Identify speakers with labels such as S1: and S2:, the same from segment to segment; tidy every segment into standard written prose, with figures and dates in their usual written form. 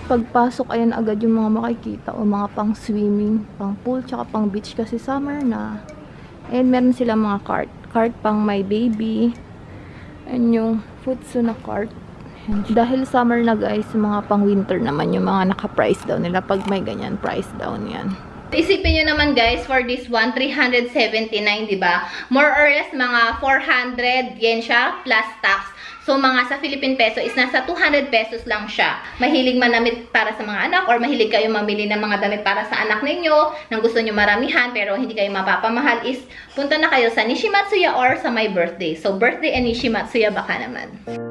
S1: Pagpasok, ayan agad yung mga makikita o mga pang swimming, pang pool, tsaka pang beach kasi summer na. And meron sila mga cart. Cart pang may baby. And yung futsu na cart. And dahil summer na guys, mga pang winter naman yung mga naka-price down nila. Pag may ganyan, price down yan.
S2: Isipin nyo naman guys, for this one, 379, diba? More or less, mga 400 yen siya, plus tax. So, mga sa Philippine peso is nasa 200 pesos lang siya. Mahilig manamit para sa mga anak or mahilig kayo mamili ng mga damit para sa anak ninyo nang gusto nyo maramihan pero hindi kayo mapapamahal is punta na kayo sa Nishimatsuya or sa my birthday. So, birthday and Nishimatsuya baka naman.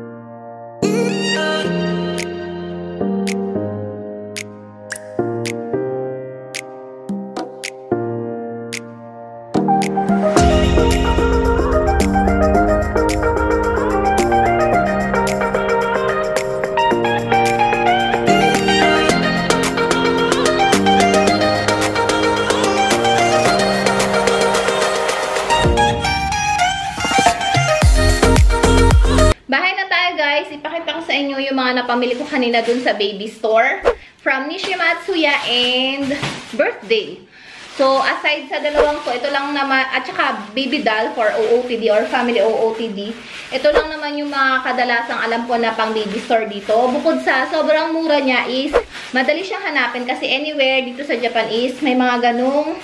S2: Ipakita ko sa inyo yung mga napamili ko kanina dun sa baby store from Nishimatsuya and birthday. So, aside sa dalawang to, ito lang naman, at saka baby doll for OOTD or family OOTD. Ito lang naman yung mga kadalasang alam ko na pang baby store dito. Bukod sa sobrang mura niya is, madali siyang hanapin kasi anywhere dito sa Japan is may mga ganung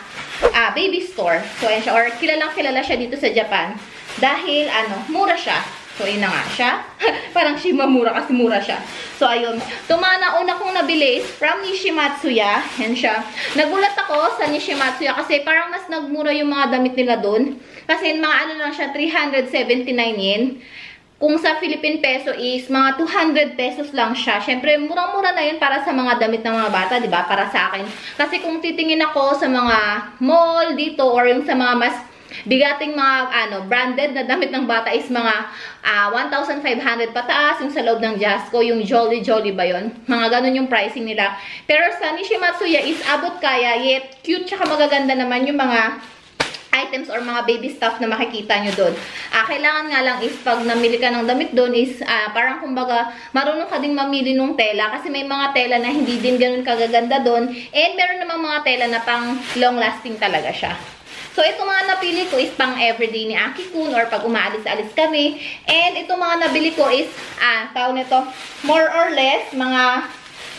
S2: baby store. So, ayan siya. Or kilalang kilala siya dito sa Japan. Dahil, mura siya. So, yun na nga siya. Parang Shimamura kasi mura siya. So, ayun. Ito mga nauna kong nabili is from Nishimatsuya. Yan siya. Nagulat ako sa Nishimatsuya kasi parang mas nagmura yung mga damit nila dun. Kasi mga lang siya, 379 yen. Kung sa Philippine peso is mga 200 pesos lang siya. Syempre, murang-mura na yun para sa mga damit ng mga bata, di ba? Para sa akin. Kasi kung titingin ako sa mga mall dito or yung sa mga mas bigating mga branded na damit ng bata is mga 1,500 pataas, yung sa loob ng Jasco, yung Jolly Jolly ba yun? Mga ganun yung pricing nila. Pero sa Nishimatsuya is abot kaya, yet cute tsaka magaganda naman yung mga items or mga baby stuff na makikita nyo doon. Kailangan nga lang is pag namili ka ng damit doon is parang kumbaga marunong ka ding mamili ng tela kasi may mga tela na hindi din ganun kagaganda doon and meron namang mga tela na pang long lasting talaga siya. So, ito mga napili ko is pang everyday ni Aki-kun or pag umaalis-alis kami. And ito mga nabili ko is, tawag nito, more or less, mga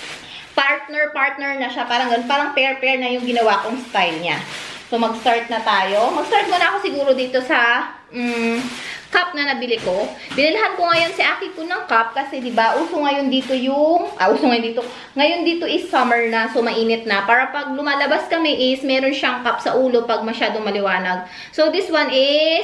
S2: partner na siya. Parang ganun, parang pair-pair na yung ginawa kong style niya. So, mag-start na tayo. Mag-start muna ako siguro dito sa cup na nabili ko. Binilhan ko ngayon si Aki-kun ng cup kasi 'di ba, uso ngayon dito yung Ngayon dito is summer na, so mainit na. Para pag lumalabas kami is meron siyang cup sa ulo pag masyadong maliwanag. So this one is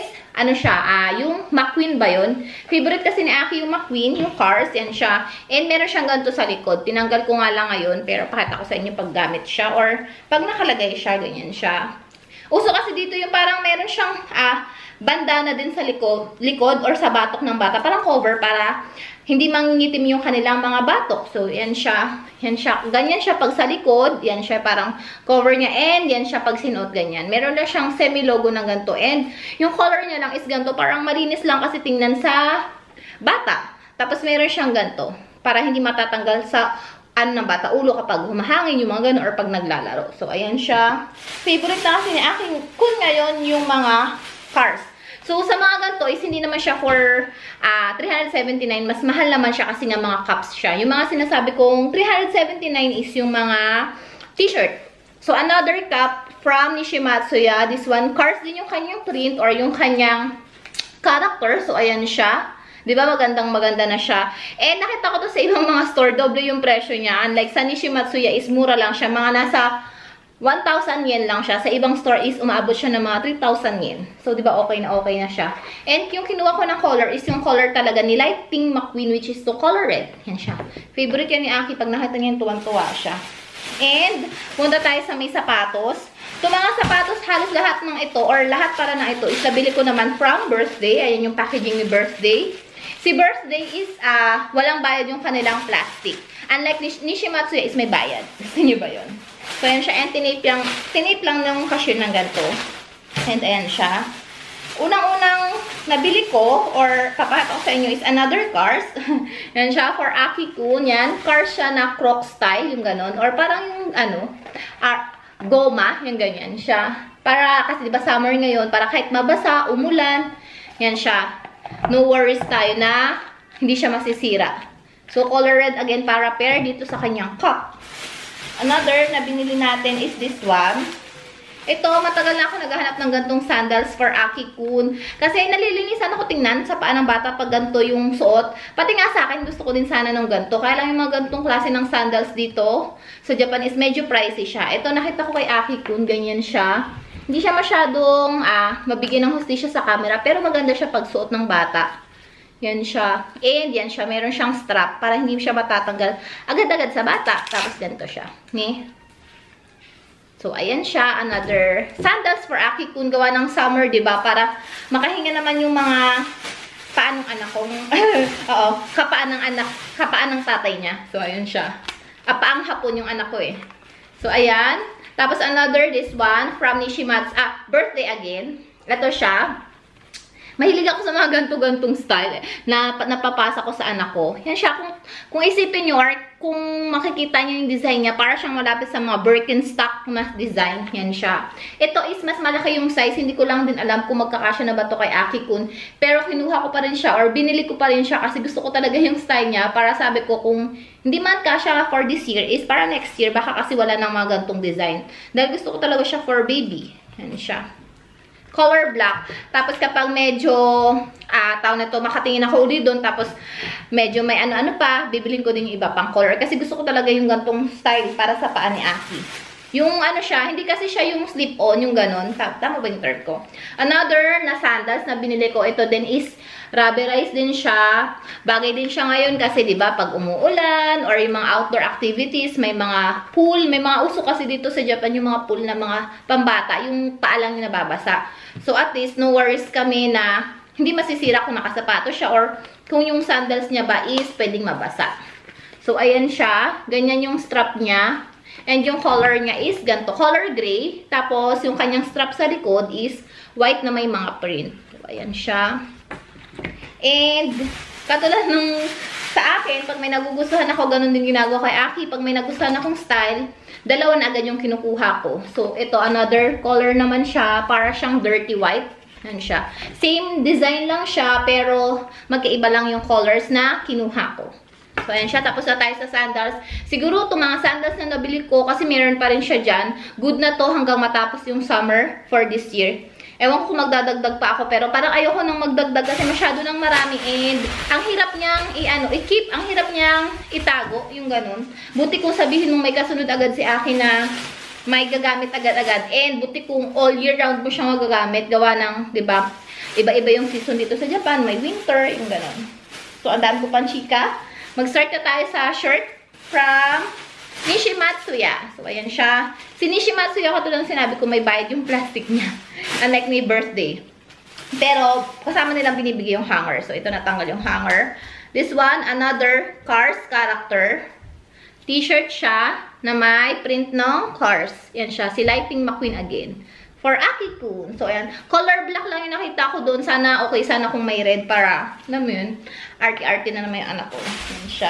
S2: yung McQueen ba yun? Favorite kasi ni Aki yung McQueen, yung Cars, yan siya. And meron siyang ganito sa likod. Tinanggal ko nga lang ngayon, pero pakita ko sa inyo pag gamit siya or pag nakalagay siya, ganyan siya. Uso kasi dito yung parang meron siyang bandana din sa likod or sa batok ng bata. Parang cover para hindi mangingitim yung kanilang mga batok. So, yan siya. Ganyan siya pag sa likod. Yan siya parang cover niya. And yan siya pag sinuot ganyan. Meron na siyang semi-logo ng ganito. And yung color niya lang is ganito. Parang malinis lang kasi tingnan sa bata. Tapos meron siyang ganito. Para hindi matatanggal sa ng bata, ulo kapag humahangin yung mga gano'n or pag naglalaro. So, ayan siya. Favorite na kasi ni aking kun ngayon yung mga Cars. So, sa mga ganito is hindi naman siya for 379. Mas mahal naman siya kasi nga mga cups siya. Yung mga sinasabi kong 379 is yung mga t-shirt. So, another cup from Nishimatsuya. This one, Cars din yung kanyang print or yung kanyang character. So, ayan siya. Diba maganda na siya. And nakita ko to sa ibang mga store, doble yung presyo niya. Unlike sa Nishimatsuya is mura lang siya. Mga nasa 1,000 yen lang siya. Sa ibang store is umaabot siya ng mga 3,000 yen. So, diba okay na siya. And yung kinuha ko ng color is yung color talaga ni Light Pink McQueen, which is to color red. Yan siya. Favorite yan ni Aki. Pag nakita niya, tuwan-tuwa siya. And, punta tayo sa may sapatos. Itong mga sapatos, halos lahat ng ito, or lahat para na ito, is nabili ko naman from Birthday. Ayan yung packaging ni Birthday. Si Birthday is, walang bayad yung kanilang plastic. Unlike Nishimatsuya is may bayad. Gusto niyo ba yun? So, ayan siya. And tinape lang ng cashier ng ganito. And ayan siya. Unang-unang nabili ko, or papakita ko sa inyo, is another cars. Yan siya, for Aki-kun. Yan, cars siya na croc style, yung ganon. Or parang yung, goma, yung ganyan siya. Para, kasi diba summer ngayon, para kahit mabasa, umulan, yan siya. No worries tayo na hindi siya masisira. So, color red again para pair dito sa kanyang cup. Another na binili natin is this one. Ito, matagal na ako naghahanap ng gantong sandals for Aki-kun. Kasi nalilinisan ako tingnan sa paa ng bata pag ganito yung suot. Pati nga sa akin, gusto ko din sana ng ganito. Kaya lang yung mga gantong klase ng sandals dito sa Japan is medyo pricey siya. Ito, nakita ko kay Aki-kun, ganyan siya. Hindi siya masyadong mabigyan ng hustisya sa camera, pero maganda siya pag suot ng bata. Yan siya. And yan siya, meron siyang strap para hindi siya matatanggal agad-agad sa bata. Tapos ganito siya. Ni? So, ayan siya. Another sandals for Aki-kun. Gawa ng summer, diba? Para makahinga naman yung mga paan ng anak ko. Oo, kapaan ng tatay niya. So, ayan siya. Paang hapon yung anak ko eh. So, ayan. Tapos, another, this one, from Nishimatsu. Birthday again. Ito siya. Mahilig ako sa mga ganto-gantong style na napapasa ko sa anak ko. Yan siya. Kung isipin nyo, or kung makikita nyo yung design niya, para siyang malapit sa mga Birkenstock na design. Yan siya. Ito is mas malaki yung size. Hindi ko lang din alam kung magkakasya na ba ito kay Aki-kun. Pero kinuha ko pa rin siya, or binili ko pa rin siya kasi gusto ko talaga yung style niya. Para sabi ko, kung hindi man kasya for this year, is para next year, baka kasi wala ng mga gantong design. Dahil gusto ko talaga siya for baby. Yan siya. Color black. Tapos kapag medyo, tao na to, makatingin ako ulit doon, tapos medyo may ano-ano pa, bibilin ko din yung iba pang color. Kasi gusto ko talaga yung gantong style para sa paa ni Aki. Yung ano siya, hindi kasi siya yung slip-on, yung ganon. Tama ba yung term ko? Another na sandals na binili ko, ito din is rubberized din siya. Bagay din siya ngayon kasi, di ba, pag umuulan or yung mga outdoor activities, may mga pool, may mga uso kasi dito sa Japan yung mga pool na mga pambata, yung paa lang yung nababasa. So, at least, no worries kami na hindi masisira kung nakasapato siya or kung yung sandals niya ba is pwedeng mabasa. So, ayan siya. Ganyan yung strap niya. And yung color niya is ganito, color gray. Tapos, yung kanyang strap sa likod is white na may mga print. So, ayan siya. And, katulad nung sa akin, pag may nagugustuhan ako, ganun din ginagawa kay Aki. Pag may nagustuhan akong style, dalawa na agad yung kinukuha ko. So, ito, another color naman siya. Para siyang dirty white. Yan siya. Same design lang siya, pero magkaiba lang yung colors na kinuha ko. So, ayan siya. Tapos na tayo sa sandals. Siguro itong mga sandals na nabili ko, kasi meron pa rin siya dyan. Good na to hanggang matapos yung summer for this year. Ewan ko kung magdadagdag pa ako, pero parang ayoko nang magdagdag kasi masyado nang marami. And ang hirap niyang i-keep, ang hirap niyang itago, yung ganun. Buti kung sabihin mong may kasunod agad si akin na may gagamit agad-agad. And buti kung all year round mo siyang magagamit, gawa ng, di ba, iba-iba yung season dito sa Japan. May winter, yung ganun. So, ang dami ko pang chika. Mag-start na tayo sa shirt from Nishimatsu. So, ayan siya. Si Nishimatsu, katulad ng sinabi ko, may bayad yung plastic niya. Unlike may birthday. Pero, kasama nilang binibigay yung hanger. So, ito natanggal yung hanger. This one, another Cars character. T-shirt siya na may print ng Cars. Yan siya. Si Lightning McQueen again. For Aki-kun. So, ayan. Color black lang yung nakita ko doon. Sana, okay, sana kung may red para, alam mo yun, arty-arty na naman yung anak ko. Yan siya.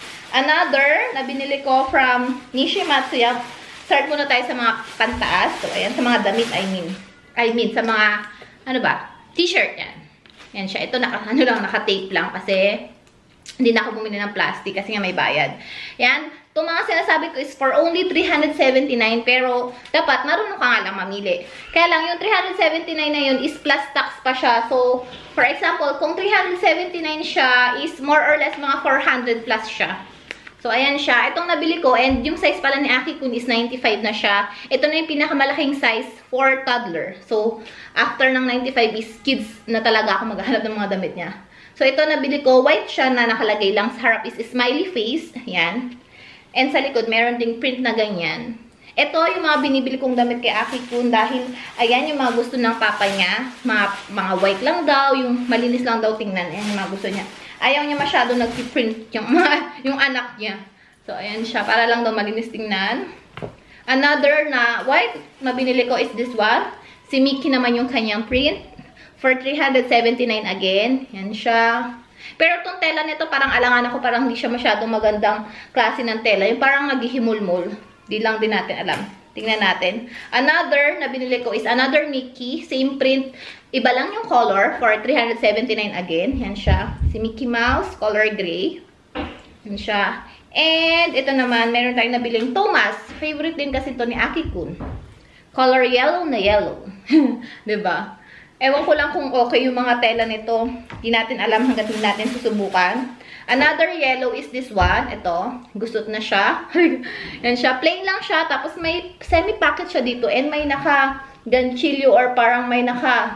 S2: Another na binili ko from Nishimatsu. Start muna tayo sa mga pantaas. So, ayan, sa mga damit, I mean, sa mga, ano ba, t-shirt yan. Yan siya. Ito, naka-tape lang kasi hindi na ako bumili ng plastic kasi nga may bayad. Yan. Itong mga sinasabi ko is for only 379, pero dapat marunong ka nga lang mamili. Kaya lang, yung 379 na yun is plus tax pa siya. So, for example, kung 379 siya is more or less mga 400 plus siya. So, ayan siya. Itong nabili ko, and yung size pala ni Aki-kun is 95 na siya. Ito na yung pinakamalaking size for toddler. So, after ng 95 is kids na talaga ako maghahanap ng mga damit niya. So, ito nabili ko, white siya na nakalagay lang sa harap is smiley face. Ayan. And sa likod, meron ding print na ganyan. Ito yung mga binibili kong damit kay Aki-kun dahil, ayan yung mga gusto ng papa niya. Mga white lang daw, yung malinis lang daw tingnan. Ayan yung mga gusto niya. Ayaw niya masyado nag-print yung anak niya. So, ayan siya. Para lang daw malinis tingnan. Another na white na binili ko is this one. Si Mickey naman yung kanyang print. for 379 again. Yan siya. Pero itong tela nito, parang alangan ako, parang hindi siya masyadong magandang klase ng tela. Yung parang naghihimulmul. Di lang din natin alam. Tingnan natin. Another na binili ko is another Mickey. Same print. Iba lang yung color for 379 again. Yan siya. Si Mickey Mouse, color gray. Yan siya. And ito naman, meron tayong nabiling Thomas. Favorite din kasi ito ni Aki-kun. Color yellow na yellow. Diba? Ewan ko lang kung okay yung mga tela nito. Hindi natin alam hanggang hindi natin susubukan. Another yellow is this one. Ito. Gustot na siya. Yan siya. Plain lang siya. Tapos may semi-packet siya dito. And may naka-ganchillo or parang may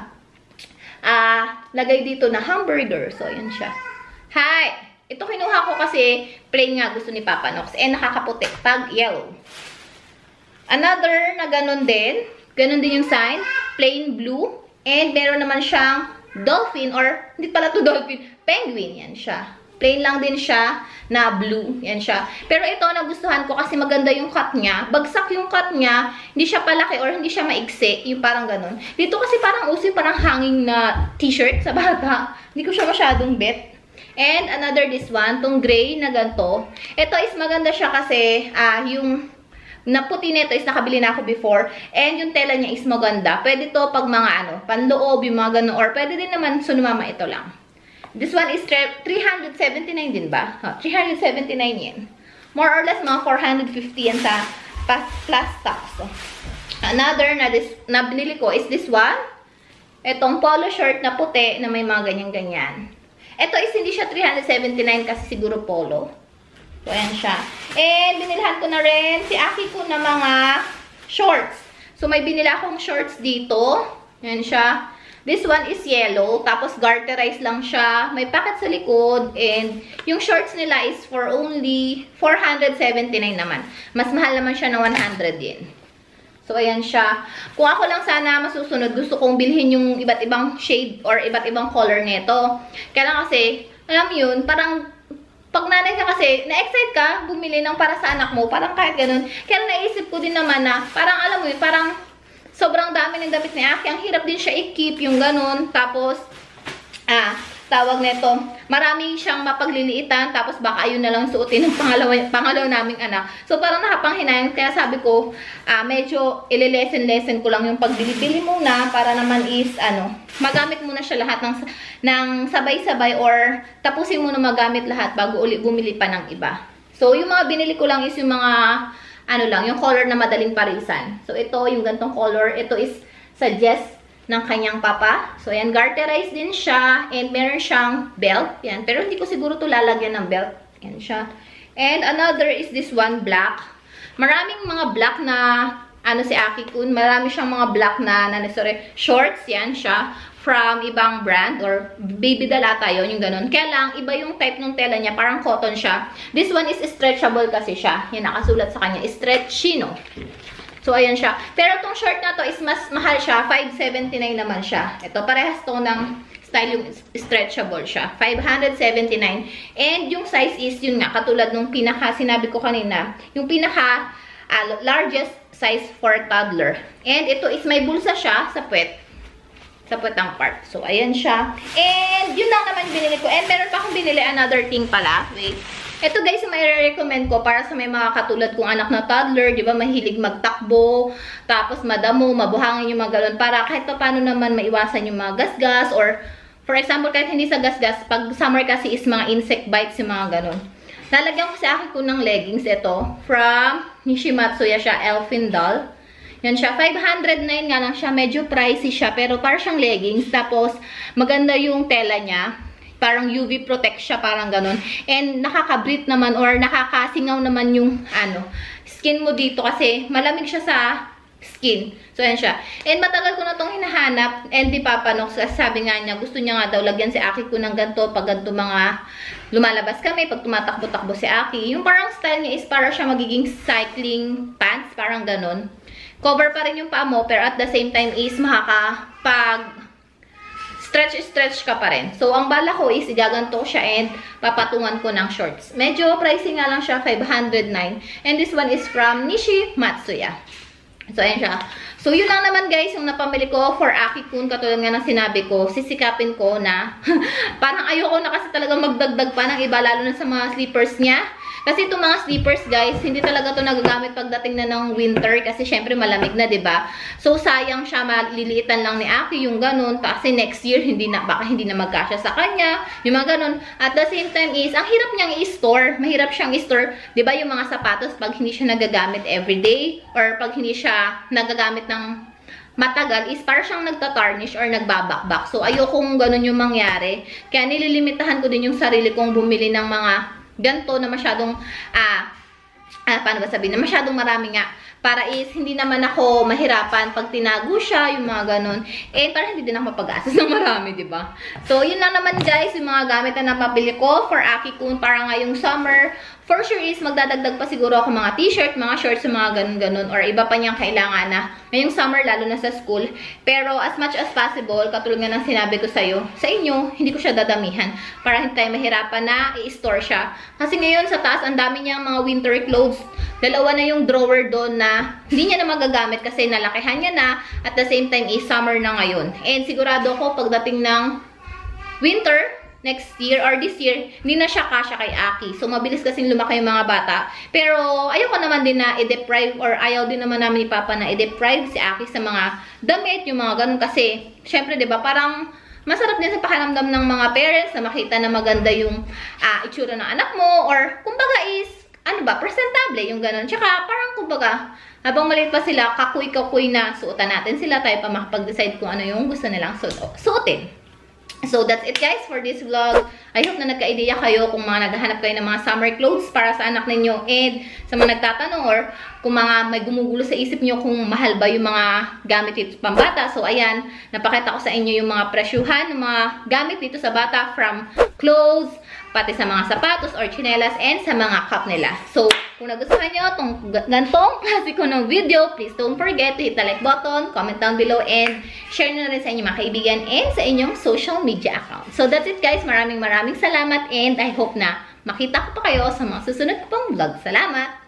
S2: lagay dito na hamburger. So, yan siya. Hi! Ito kinuha ko kasi plain nga gusto ni Papa Nox. And nakakaputi. Pag yellow. Another na ganun din. Ganun din yung sign. Plain blue. And meron naman siyang dolphin or, hindi pala to dolphin, penguin. Yan siya. Plain lang din siya na blue. Yan siya. Pero ito, nagustuhan ko kasi maganda yung cut niya. Bagsak yung cut niya. Hindi siya palaki or hindi siya maigsi. Yung parang ganun. Dito kasi parang uso yung parang hanging na t-shirt sa bata. Hindi ko siya masyadong bet. And another this one, tong gray na ganito. Ito is maganda siya kasi yung na puti nito is nakabili na ako before. And yung tela niya is maganda. Pwede to pag mga panloob, yung mga ganun. Or pwede din naman sunumama ito lang. This one is 379 din ba? 379 yan. More or less mga 450 yan sa plus tax. So, another na binili ko is this one. Itong polo shirt na puti na may mga ganyan-ganyan. Ito is hindi siya 379 kasi siguro polo. So, ayan siya. And, binilhan ko na rin si Aki ko na mga shorts. So, may binila akong shorts dito. Ayan siya. This one is yellow. Tapos, garterized lang siya. May packet sa likod. And, yung shorts nila is for only 479 naman. Mas mahal naman siya ng 100 yen. So, ayan siya. Kung ako lang sana masusunod, gusto kong bilhin yung iba't ibang shade or iba't ibang color nito. Kaya lang kasi, alam yun, parang pag nanay ka kasi, na-excite ka, bumili ng para sa anak mo, parang kahit ganun. Kaya naisip ko din naman na, parang alam mo yun, parang sobrang dami ng damit ni Aki. Ang hirap din siya i-keep, yung ganun. Tapos, tawag nito, marami siyang mapagliliitan, tapos baka ayun na lang suotin ng pangalawa naming anak. So, parang nakapanghinayang. Kaya sabi ko, medyo ililesen-lesen ko lang yung pagbili-bili muna para naman is, magamit muna siya lahat ng sabay-sabay or tapusin muna magamit lahat bago uli bumili pa ng iba. So, yung mga binili ko lang is yung mga, yung color na madaling parisan. So, ito, yung gantong color, ito is suggest ng kanyang papa. So, ayan, garterized din siya. And meron siyang belt. Yan. Pero hindi ko siguro ito lalagyan ng belt. Yan siya. And another is this one, black. Maraming mga black na, si Aki-kun. Marami siyang mga black na shorts. Yan siya. From ibang brand. Or baby dalata yun, yung ganun. Kaya lang, iba yung type ng tela niya. Parang cotton siya. This one is stretchable kasi siya. Yan, nakasulat sa kanya. Stretchino. So, ayan siya. Pero itong short na to is mas mahal siya. 579 naman siya. Ito, parehas to ng style yung stretchable siya. 579. And yung size is, yun nga, katulad nung sinabi ko kanina, yung largest size for toddler. And ito is may bulsa siya sa puwet. Sa puwetang part. So, ayan siya. And yun lang naman binili ko. And meron pa akong binili another thing pala. Wait. Ito guys, may re-recommend ko para sa may mga katulad kong anak na toddler, di ba, mahilig magtakbo, tapos madamo, mabuhangin yung mga galon, para kahit pa paano naman maiwasan yung mga gasgas, or for example, kahit hindi sa gasgas, pag summer kasi is mga insect bites yung mga galon. Lalagyan ko sa akin ko ng leggings ito, from Nishimatsuya siya, Elfin Doll. Yan siya, 509 nga lang siya, medyo pricey siya, pero parang siyang leggings, tapos maganda yung tela niya. Parang UV protect siya, parang ganun. And nakaka-breathe naman or nakakasingaw naman yung skin mo dito kasi malamig siya sa skin. So, ayan siya. And matagal ko na itong hinahanap. And di Papa Nox, sabi nga niya, gusto niya nga daw lagyan si Aki ko ng ganito pag ganito mga lumalabas kami, pag tumatakbo-takbo si Aki. Yung parang style niya is para siya magiging cycling pants, parang ganun. Cover pa rin yung paa mo, pero at the same time is stretch ka pa rin. So, ang bala ko is igaganto siya and papatungan ko ng shorts. Medyo pricey nga lang siya, 509. And this one is from Nishi Matsuya. So, ayan siya. So, yun lang naman guys, yung napamili ko for Aki-kun. Katulad nga ng sinabi ko, sisikapin ko na parang ayoko na kasi talaga magdagdag pa ng iba, lalo na sa mga slippers niya. Kasi itong mga slippers guys, hindi talaga to nagagamit pagdating na ng winter kasi syempre malamig na, 'di ba? So sayang siya, maliliitan lang ni Aki yung ganun kasi next year baka hindi na magkasya sa kanya, yung mga ganun. At the same time is, ang hirap niyang i-store. Mahirap siyang i-store, 'di ba, yung mga sapatos pag hindi siya nagagamit everyday or pag hindi siya nagagamit ng matagal is para siyang nagtatarnish or nagbabakbak. So ayokong ganun yung mangyari. Kaya nililimitahan ko din yung sarili kong bumili ng mga ganto na masyadong, paano ba sabihin, na masyadong marami nga. Para is, hindi naman ako mahirapan pag tinago siya, yung mga ganun. Eh, para hindi din ako mapag-asas ng marami, diba? So, yun lang naman guys, yung mga gamit na napabili ko for Aki-kun para ngayong summer. For sure is, magdadagdag pa siguro ako mga t-shirt, mga shorts, mga ganun-ganun, or iba pa niyang kailangan na ngayong summer, lalo na sa school. Pero, as much as possible, katulad nga ng sinabi ko sa inyo, hindi ko siya dadamihan para hindi tayo mahirapan na i-store siya. Kasi ngayon, sa taas, ang dami niyang mga winter clothes. Dalawa na yung drawer doon na hindi niya na magagamit kasi nalakihan niya na, at the same time is summer na ngayon. And sigurado ko, pagdating ng winter, next year or this year, hindi na siya kasya kay Aki. So, mabilis kasing lumaki yung mga bata. Pero, ayoko naman din na i-deprive or ayaw din naman namin ni Papa na i-deprive si Aki sa mga damit, yung mga ganun. Kasi, syempre, diba, parang masarap din sa pakiramdam ng mga parents na makita na maganda yung itsura ng anak mo, or, kumbaga is, ano ba, presentable, yung ganun. Tsaka, parang, kumbaga, habang maliit pa sila, kakuy-kakuy na suotan natin sila, tayo pa makapag-decide kung ano yung gusto nilang suotin. So, that's it guys for this vlog. I hope na nagka-idea kayo kung mga naghahanap kayo ng mga summer clothes para sa anak ninyo, and sa mga nagtatanong or kung mga may gumugulo sa isip nyo kung mahal ba yung mga gamit dito pambata. So, ayan, napakita ko sa inyo yung mga presyuhan ng mga gamit dito sa bata, from clothes, pati sa mga sapatos or chinelas, and sa mga cup nila. So, kung nagustuhan nyo itong gantong klase ko ng video, please don't forget to hit the like button, comment down below, and share nyo na rin sa inyong mga kaibigan and sa inyong social media account. So, that's it guys. Maraming salamat, and I hope na makita ko pa kayo sa mga susunod ko pang vlog. Salamat!